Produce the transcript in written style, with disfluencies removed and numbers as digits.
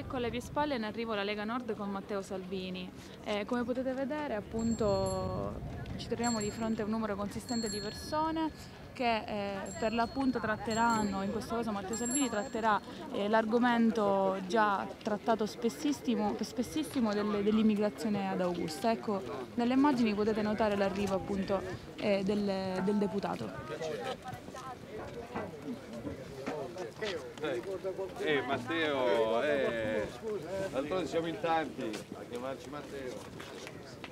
Ecco alle mie spalle in arrivo la Lega Nord con Matteo Salvini. Come potete vedere, appunto, ci troviamo di fronte a un numero consistente di persone che per l'appunto tratteranno, in questo caso Matteo Salvini tratterà l'argomento già trattato spessissimo dell'immigrazione ad Augusta. Ecco, dalle immagini potete notare l'arrivo appunto del deputato. Matteo, d'altronde siamo in tanti a chiamarci Matteo.